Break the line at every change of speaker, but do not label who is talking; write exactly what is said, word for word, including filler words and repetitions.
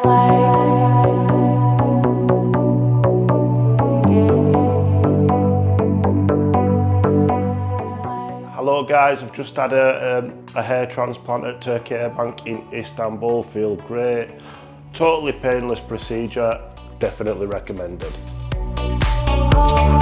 Hello guys, I've just had a, um, a hair transplant at Turkey Hair Bank in Istanbul. Feel great. Totally painless procedure, definitely recommended.